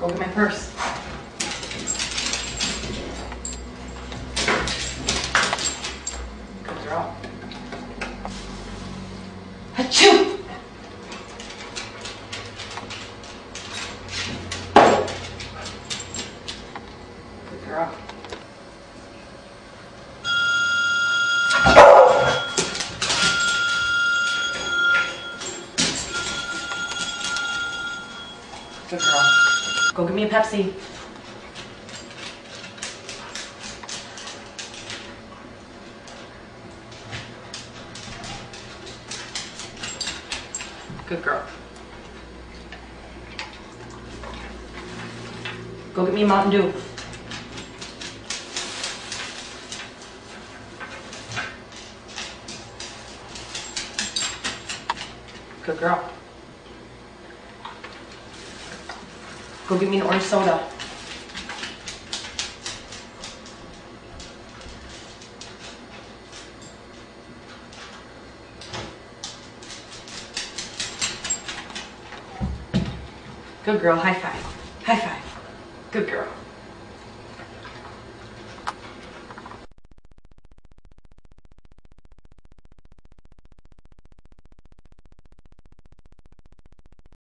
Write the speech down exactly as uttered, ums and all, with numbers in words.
Go get my purse. Good girl. Achoo! Good girl. Good girl. Go get me a Pepsi. Good girl. Go get me a Mountain Dew. Good girl. Go get me an orange soda. Good girl, high five. High five. Good girl.